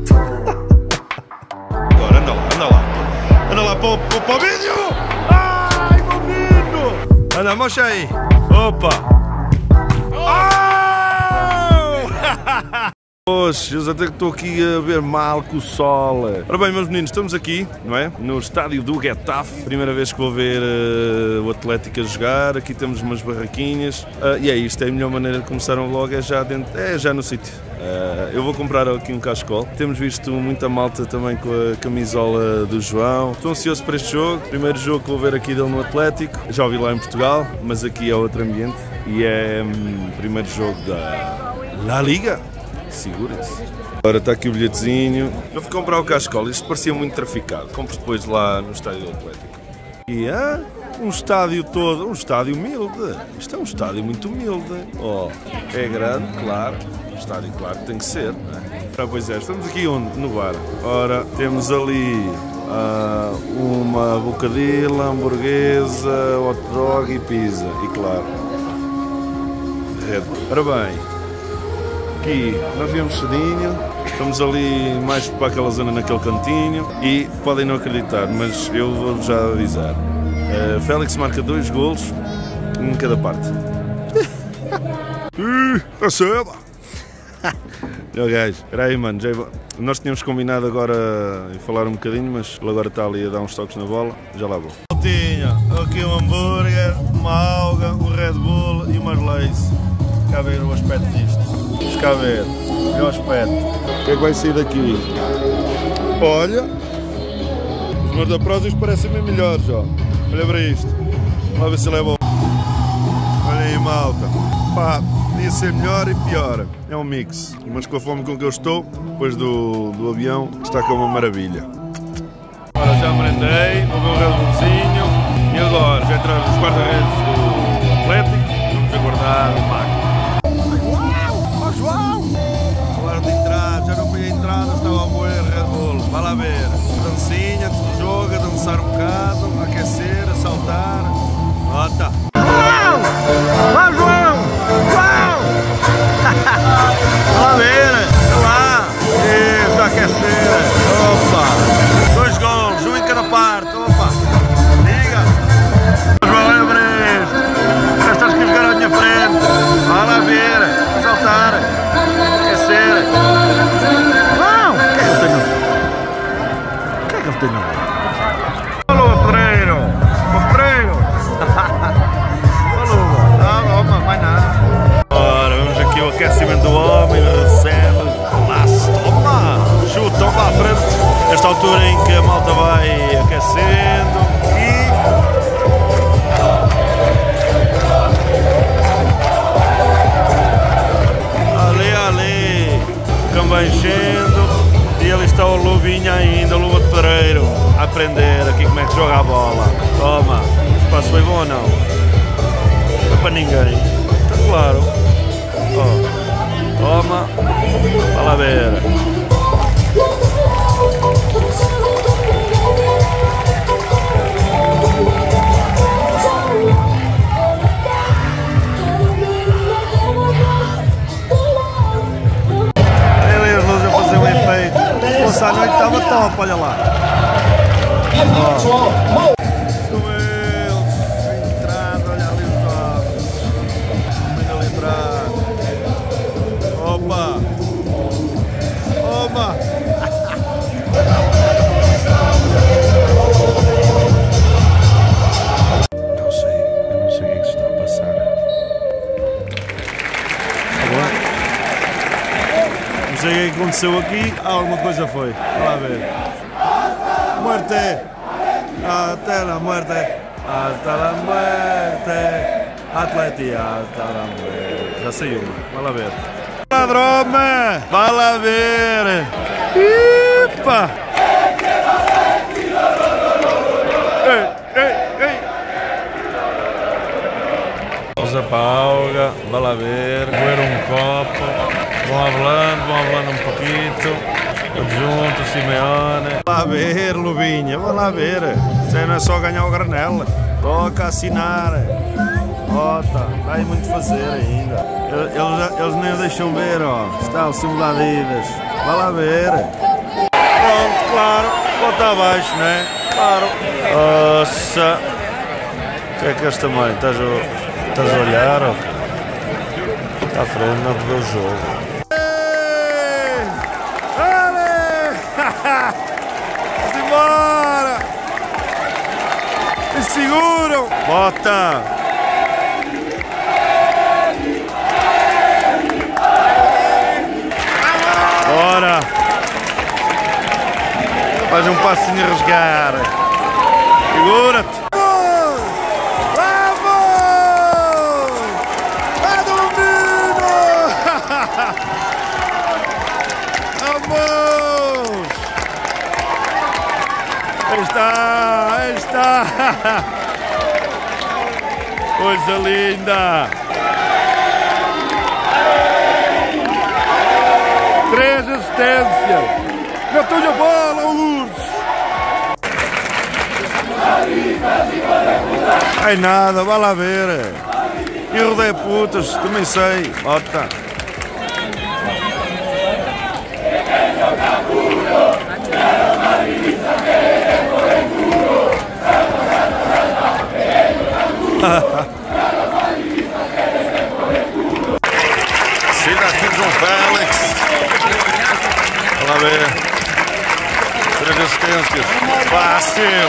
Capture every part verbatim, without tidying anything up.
Agora, anda lá, anda lá. Anda lá para o, para o vídeo. Ai, meu menino. Anda, mostra aí. Opa. Oh! Poxa, eu até que estou aqui a ver mal com o sol. Ora bem, meus meninos, estamos aqui, não é? No estádio do Getafe. Primeira vez que vou ver uh, o Atlético a jogar. Aqui temos umas barraquinhas. Uh, e é isto, é a melhor maneira de começar um vlog, é já, dentro, é já no sítio. Uh, eu vou comprar aqui um cachecol. Temos visto muita malta também com a camisola do João. Estou ansioso para este jogo. Primeiro jogo que vou ver aqui dele no Atlético. Já ouvi lá em Portugal, mas aqui é outro ambiente. E é o um, primeiro jogo da La Liga. Segurem-se. Agora está aqui o bilhetezinho. Eu fui comprar o cachecol, isto parecia muito traficado. Compro depois lá no estádio do Atlético. E é um estádio todo, um estádio humilde. Isto é um estádio muito humilde. Oh, é grande, claro. Um estádio, claro, tem que ser, não é? Ah, pois é, estamos aqui onde? No bar. Ora, temos ali uh, uma bocadilha, hamburguesa, hot dog e pizza. E claro, Red Bull. Ora bem. Aqui nós viemos cedinho, estamos ali mais para aquela zona naquele cantinho e podem não acreditar, mas eu vou já avisar. Uh, Félix marca dois golos em cada parte. Ih, está cedo! Meu gajo, espera aí, mano, já... nós tínhamos combinado agora em falar um bocadinho, mas ele agora está ali a dar uns toques na bola, já lá vou. Tinha aqui um hambúrguer, uma alga, um Red Bull e umas Lays. Cá ver o aspecto disto. Vamos cá ver, é o aspecto. O que é que vai sair daqui? Olha, os meus da Prozis parecem bem melhores, ó. Olha para isto. Vamos ver se ele é bom. Olha aí, malta. Pá, podia ser melhor e pior. É um mix. Mas com a fome com que eu estou, depois do, do avião, está com uma maravilha. Agora já merendei, vou ver o Red Bullzinho. E agora já entraram os guarda-redes do Atlético. Vamos aguardar o máquina. João! Agora de entrada, já não fui a entrada, estava a moer Red Bull. Vai lá ver. Dancinha antes do jogo, a dançar um bocado, a aquecer, a saltar. Nota! João! Vai, João! João! Vai lá ver! Vai lá! Isso, a aquecer! Opa! Dois golos, um em cada parte! Opa! Liga! João, olha para isto! Já estás aqui a jogar à minha frente! Vai lá ver! Saltar, aquecer. Não! O que é que eu tenho? O que é que eu tenho? Alô, Pedreiro! Ô, Pedreiro! Alô, não, não, mais nada. Ora, vemos aqui o aquecimento do homem, recebe, laço, toma! Chutam lá à frente, nesta altura em que a malta vai aquecendo e... vai enchendo e ali está o Lubinha ainda, o Luva de Pedreiro, a aprender aqui como é que joga a bola. Toma, o espaço foi bom ou não? Não foi para ninguém, está claro. Oh. Toma, vai lá ver. À noite estava top, olha lá. Oh. Estou eles, entrando, olha ali os jogos. Vem ali entrar. Opa! Opa! Não sei, eu não sei o que é que se está a passar. Agora. Não sei o que aconteceu aqui, alguma coisa foi. Vai lá ver. Muerte! Até la muerte! Até la muerte! Atleti, até la muerte! Já saiu, vai lá ver. Ladrome! Vai lá ver! Ipa! Ei, ei, ei! Pausa para a alga, vai lá ver, moer um copo. Vão hablando, vão hablando um pouquinho, todos juntos, Simeone. Vai lá ver, Lubinha, vai lá ver. Isso aí não é só ganhar o granel, toca assinar. Ota, está aí muito a fazer ainda. Eles, eles nem o deixam ver, ó. Está o símbolo da Adidas. Vai lá ver. Pronto, claro. Volta abaixo, não é? Claro. Nossa. O que é que és também? Estás a, estás a olhar? Ou? Está à frente, não te vê o jogo. Vamos embora! E seguram! Bota! Bora! Faz um passinho a rasgar. Segura-te! Aí está, aí está! Coisa linda! Três assistências! Matou-lhe a bola, o urso! Ai nada, vai lá ver! E rodeia putas, também sei! Bota! Siga aqui João Félix. Vamos lá ver. Três assistências. Fácil.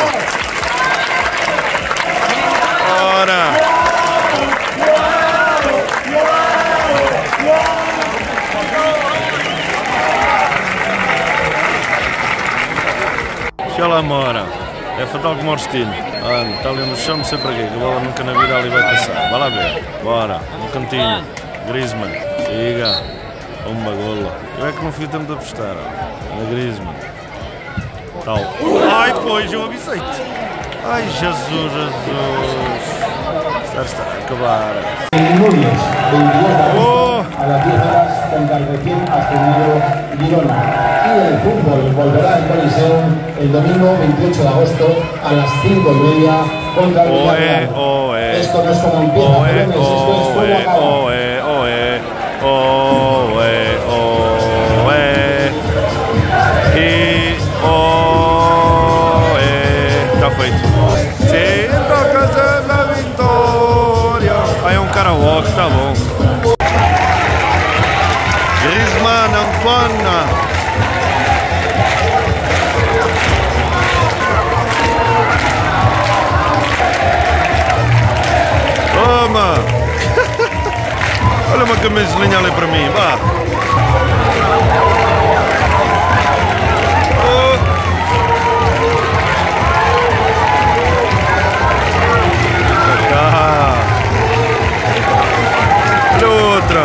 Ora. Deixa lá, mora. É fatal como o destino. Ah, está ali no chão, não sei para quê, que a bola nunca na vida ali vai passar. Vai lá ver. Bora. No cantinho. Griezmann. Siga. Uma gola. Eu é que não fui tempo de apostar. Na Griezmann. Tal. Ai, pois, eu avisei-te. Ai, Jesus, Jesus. Já está a acabar. Oh. A las diez horas contra el recién ascendido Girona. Y el fútbol volverá al Coliseo el domingo veintiocho de agosto a las cinco y media contra el Villarreal. Oh, eh. Esto no es como empieza, oh, eh. esto es oh, fuego eh. acaba. oh, eh. oh, eh. oh, eh. oh, eh. E oh, eh. Está feito. Sim, toca da vitória. Aí é um karaoke, tá bom. Griezmann, Antoine. Toma! Olha uma camisolinha ali para mim, vá! Oh. Cá. Olha outra!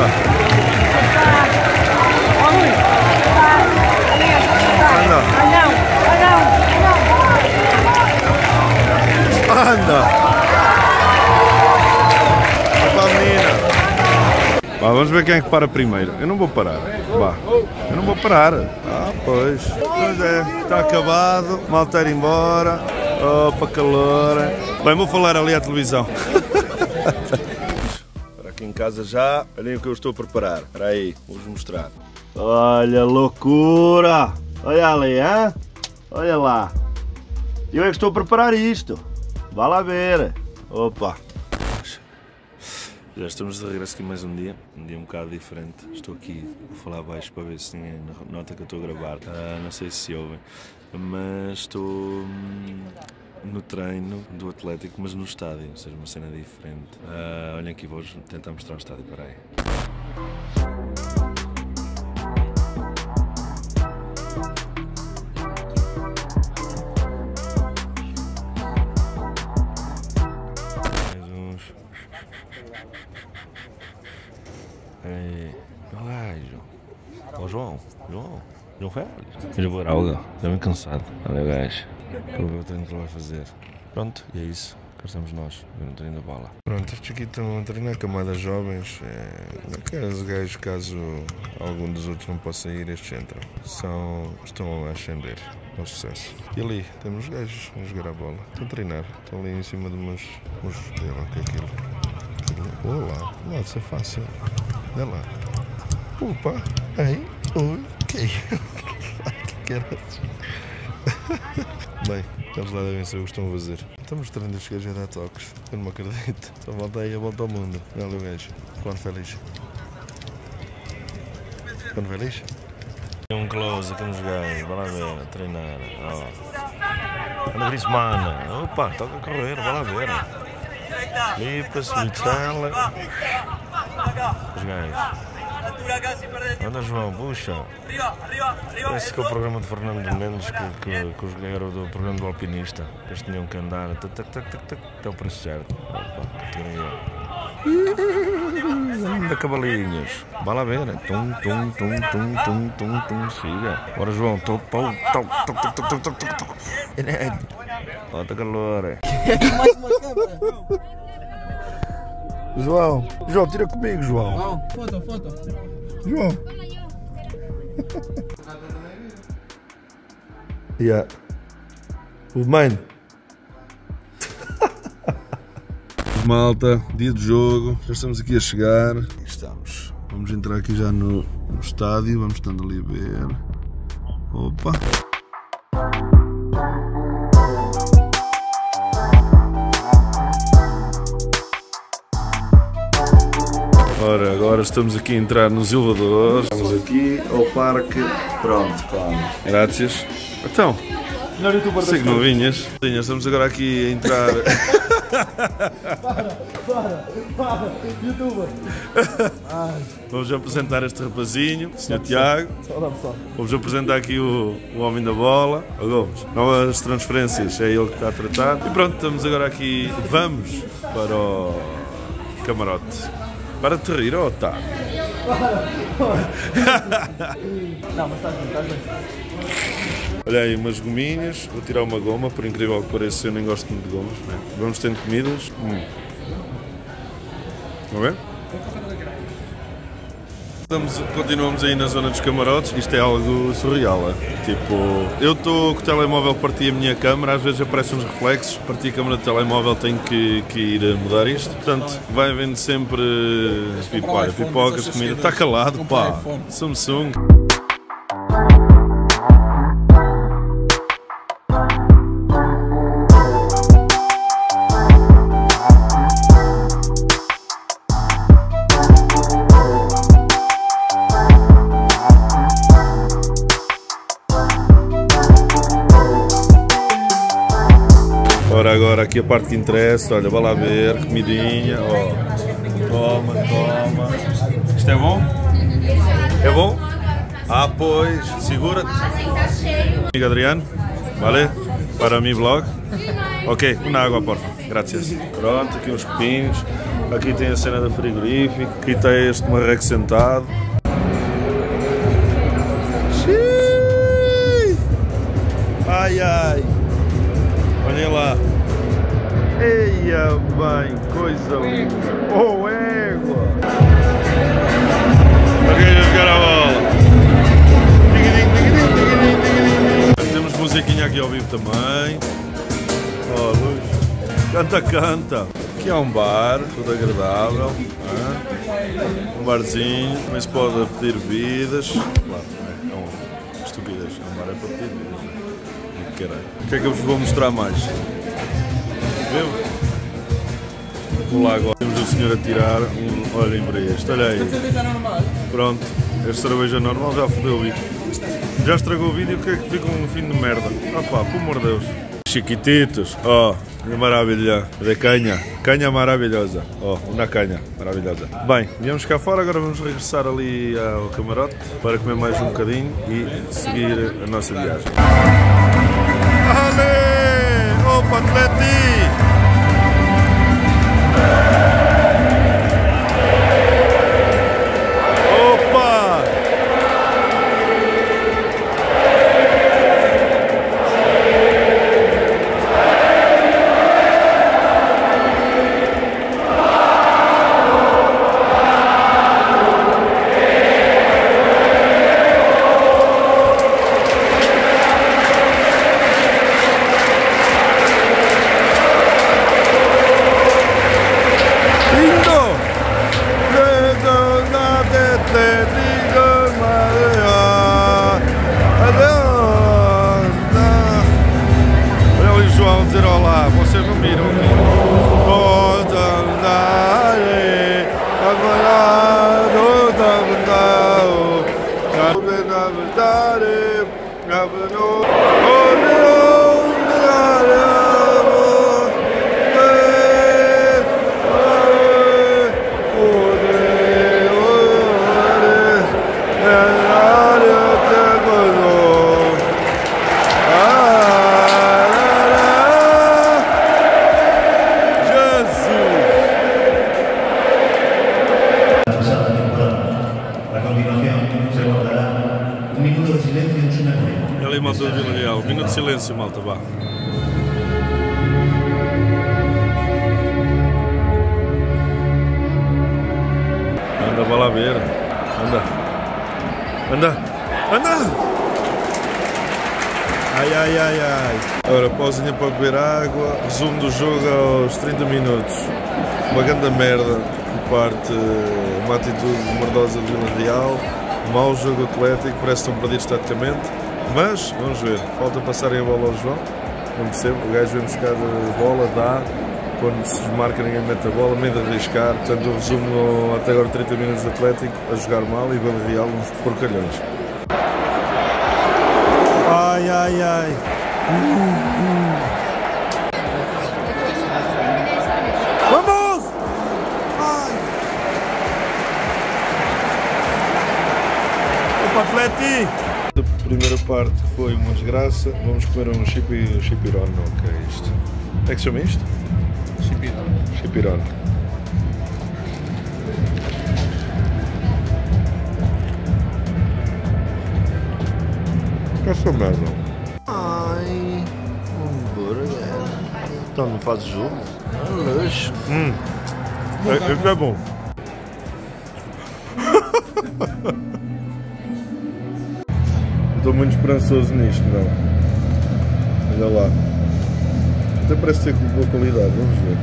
Anda! Anda! Vá, vamos ver quem é que para primeiro. Eu não vou parar. Vá. Eu não vou parar. Ah, pois. Pois é, está acabado. Malta ir embora. Opa, calor. Bem, vou falar ali à televisão. Para aqui em casa já. Olhem o que eu estou a preparar. Espera aí, vou-vos mostrar. Olha, loucura! Olha ali, hein? Olha lá. Eu é que estou a preparar isto. Vá lá ver. Opa. Já estamos de regresso aqui mais um dia, um dia um bocado diferente. Estou aqui a falar baixo para ver se ninguém nota que eu estou a gravar. Uh, não sei se se ouvem, mas estou hum, no treino do Atlético, mas no estádio, ou seja, uma cena diferente. Uh, olhem aqui, vou tentar mostrar o estádio, para aí. Ei, olha lá, João. Ó, João, João, João Félix. Eu vou orar, Olga. Estou bem cansado. Olha o gajo. Para ver o treino que ele vai fazer. Pronto, e é isso. Cá estamos nós, ver um treino da bola. Pronto, estes aqui estão a treinar camadas jovens. É, aqueles gajos, caso algum dos outros não possa ir, estes entram. São, estão a ascender ao sucesso. E ali temos gajos a jogar a bola. Estão a treinar. Estão ali em cima de umas. umas olha lá o que é aquilo. Olá, não há de ser fácil. Olha lá. Opa, aí, oi, que que caralho. Bem, eles lá devem saber o que estão a fazer. Estamos mostrando os gajos a dar toques. Eu não me acredito. Só volta aí a volta ao mundo. Olha o gajo. Quando feliz. Quando feliz? Um close aqui nos gajos. Vai lá ver, a treinar. Oh. Anda Griezmann. Opa, toca a correr, vai lá ver. Lipas, Michela. Os gajos. Anda João, puxa. Esse que é o programa de Fernando Mendes que, que, que os era do programa do alpinista. Eles tinham que andar tac, tac, tac, tac, tac, até o preço certo. Anda cavalinhos. Vai lá ver. Tum, tum, tum, tum, tum, tum, tum. Siga. Bora João. Tum, tum, tum, tum, tum, tum, tum, tum, tum. Bota calor. Mais uma câmera. João, João, tira comigo, João. João, foto, foto. João. Yeah. O mãe. Malta, dia de jogo, já estamos aqui a chegar. Aqui estamos. Vamos entrar aqui já no, no estádio, vamos estando ali a ver. Opa! Ora, agora estamos aqui a entrar nos elevadores. Estamos aqui ao parque. Pronto, calma. Graças. Então, sei que não vinhas. Estamos agora aqui a entrar. Para, para, para, youtuber. Vamos apresentar este rapazinho, o senhor Tiago. Vamos apresentar aqui o, o homem da bola, o Gomes. Novas transferências, é ele que está a tratar. E pronto, estamos agora aqui. Vamos para o camarote. Para de te rir, ó, tá. Não, mas estás bem, estás bem. Olha aí, umas gominhas. Vou tirar uma goma, por incrível que pareça, eu nem gosto muito de gomas. Né? Vamos tendo comidas. Hum. Vamos ver? Estamos, continuamos aí na zona dos camarotes. Isto é algo surreal, é? Tipo, eu estou com o telemóvel, parti a minha câmera, às vezes aparecem uns reflexos, parti a câmera do telemóvel, tenho que, que ir mudar isto. Portanto, vai havendo sempre pipoca, pipocas, comida. Está calado, pá. Samsung. Ora, agora aqui a parte que interessa, olha, vai lá ver, comidinha, ó, toma, toma. Isto é bom? É bom? Ah, pois, segura-te. Amigo Adriano, vale? Para mim vlog. Ok, uma água, por favor, graças. Pronto, aqui uns copinhos, aqui tem a cena da frigorífica, aqui está este marreco sentado. Xiii! Ai, ai. Olhem lá. Eia, bem, coisa linda. Oh, égua. Alguém a jogar a bola. Temos musiquinha aqui ao vivo também. Oh, luz. Canta, canta. Aqui há um bar, tudo agradável. Hein? Um barzinho. Também se pode pedir bebidas. Claro, é uma estupidez. Um bar é para pedir bebidas. Caralho. O que é que eu vos vou mostrar mais? Viu? Vou lá agora. Temos o senhor a tirar um. Olhem para este, olha aí. Pronto, este cerveja normal já fodeu o vídeo. Já estragou o vídeo, o que é que fica um fim de merda? Ah pá, pelo amor de Deus. Chiquititos, ó, oh, maravilha. De canha, canha maravilhosa. Ó, oh, uma canha maravilhosa. Bem, viemos cá fora, agora vamos regressar ali ao camarote para comer mais um bocadinho e seguir a nossa viagem. Ale! Opa, Atleti! Opa! Malta do Vila Real, minuto de silêncio, malta, vá. Anda, vai lá ver. Anda. Anda. Anda! Ai, ai, ai, ai. Ora, pausinha para beber água. Resumo do jogo aos trinta minutos. Uma grande merda por parte, uma atitude merdosa do Vila Real. Mau jogo atlético, parece que estão perdidos taticamente. Mas, vamos ver, falta passarem a bola ao João, não percebo, o gajo vem buscar a bola, dá, quando se desmarca ninguém mete a bola, medo de arriscar, portanto eu resumo até agora trinta minutos de Atlético a jogar mal e Vila Real uns porcalhões. Ai, ai, ai. Uh, uh. Vamos! Ai. Opa, Atlético! A primeira parte foi uma desgraça, vamos comer um chipi, chipirón, o que é isto? Como é que se chama isto? Chipirón. Chipirón. Que é essa merda? Ai, hambúrguer. Então não fazes jogo? É luxo. Hum, é, é bom. Estou muito esperançoso nisto, não. Olha lá. Até parece ter boa qualidade, vamos ver.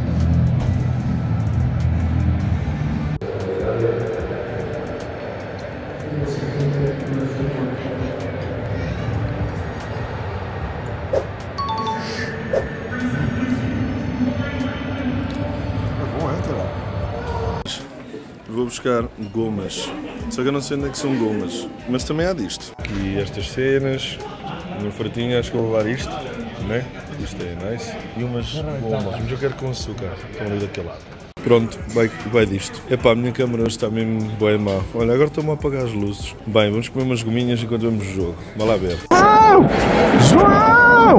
É bom, é, caralho. Vou buscar gomas. Só que eu não sei onde é que são gomas. Mas também há disto. Aqui estas cenas. Uma fartinha, acho que vou levar isto. Né? Isto é nice. E umas gomas. Mas eu quero com açúcar. Estão ali daquele lado. Pronto, vai, vai disto. Epá, a minha câmera hoje está mesmo bem má. Olha, agora estou-me a apagar as luzes. Bem, vamos comer umas gominhas enquanto vemos o jogo. Vai lá ver. João! João!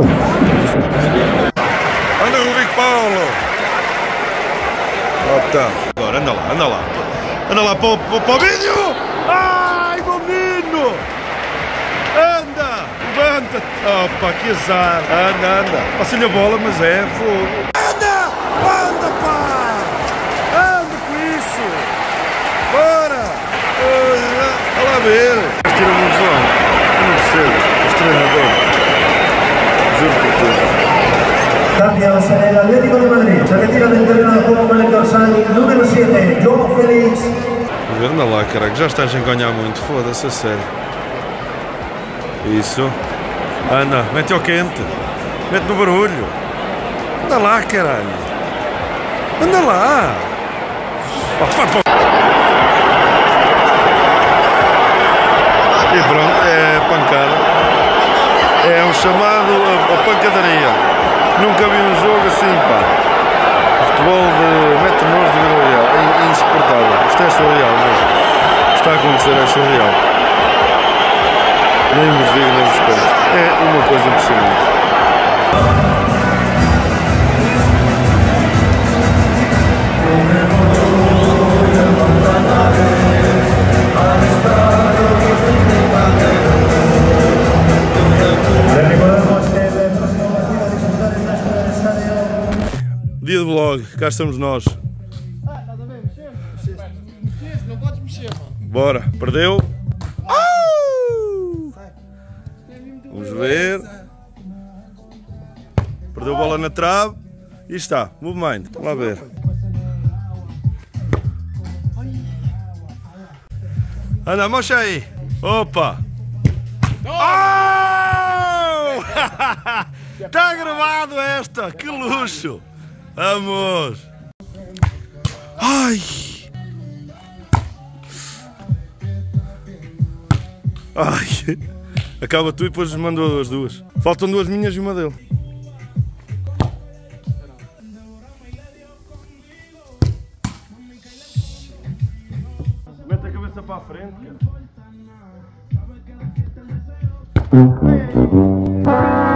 Anda, Rodrigo Paulo! Oh, tá. Agora, anda lá, anda lá. Anda lá para o, para o vídeo! Ai, menino! Anda! Levanta-te! Opa, que azar! Anda, anda! Passa-lhe a bola, mas é fogo! Anda! Anda, pá! Anda com isso! Bora! Olha lá ver! Tira-me o João! Eu não percebo! Este treinador! Juro por tudo! Cambios en el Atlético de Madrid. Se retira del terreno de juego con el dorsal número siete, João Félix. Anda lá, caraca, já estás a enganhar muito, foda-se, a sério. Isso. Anda, mete ao quente. Mete no barulho. Anda lá, caralho. Anda lá. E pronto, é pancada. É um chamado a, a pancadaria. Nunca vi um jogo assim, pá. O futebol de mete-nos de Vila Real. É, é insuportável. Isto é surreal mesmo. Está a acontecer, é surreal. Nem vos digo, nem vos conto. É uma coisa impressionante. Dia de vlog, cá estamos nós. Ah, estás a ver? Mexer? Mexer, não podes mexer, mano. Bora, perdeu. Uh! Vamos ver. Perdeu a bola na trave. E está, move mind. Vamos lá ver. Anda, mocha aí. Opa! Oh! Está gravado esta, que luxo! Vamos! Ai! Ai! Acaba tu e depois mando as duas. Faltam duas minhas e uma dele. Mete a cabeça para a frente, cara.